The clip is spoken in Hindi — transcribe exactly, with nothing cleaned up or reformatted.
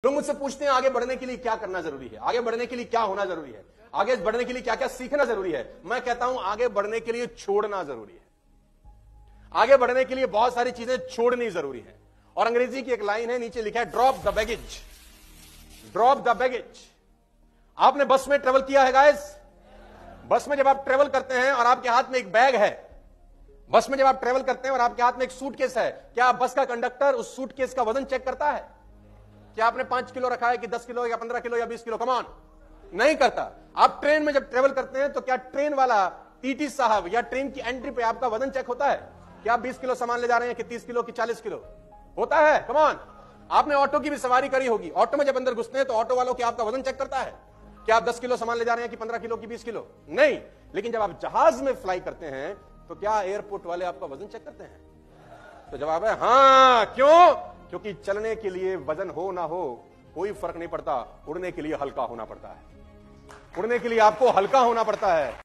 लोग मुझसे पूछते हैं आगे बढ़ने के लिए क्या करना जरूरी है, आगे बढ़ने के लिए क्या होना जरूरी है, आगे बढ़ने के लिए क्या क्या सीखना जरूरी है। मैं कहता हूं आगे बढ़ने के लिए छोड़ना जरूरी है। आगे बढ़ने के लिए बहुत सारी चीजें छोड़नी जरूरी है। और अंग्रेजी की एक लाइन है, नीचे लिखा है drop the baggage, drop the baggage. आपने बस में ट्रेवल किया है गाइस? बस में जब आप ट्रेवल करते हैं और आपके हाथ में एक बैग है, बस में जब आप ट्रेवल करते हैं और आपके हाथ में एक सूटकेस है, क्या बस का कंडक्टर उस सूटकेस का वजन चेक करता है? क्या आपने पांच किलो रखा है कि दस किलो या पंद्रह किलो या बीस किलो? कमान नहीं करता। आप ट्रेन में जब ट्रेवल करते हैं तो क्या ट्रेन वाला टीटी साहब या ट्रेन की एंट्री पे आपका वजन चेक होता है? क्या आप बीस किलो सामान ले जा रहे हैं कि तीस किलो कि चालीस किलो? होता है। कमान। आपने ऑटो की भी सवारी करी होगी, ऑटो में जब अंदर घुसते हैं तो ऑटो वालों की आपका वजन चेक करता है? क्या आप दस किलो सामान ले जा रहे हैं कि पंद्रह किलो कि बीस किलो? नहीं। लेकिन जब आप जहाज में फ्लाई करते हैं तो क्या एयरपोर्ट वाले आपका वजन चेक करते हैं? तो जवाब है हां। क्यों? क्योंकि चलने के लिए वजन हो ना हो कोई फर्क नहीं पड़ता, उड़ने के लिए हल्का होना पड़ता है। उड़ने के लिए आपको हल्का होना पड़ता है।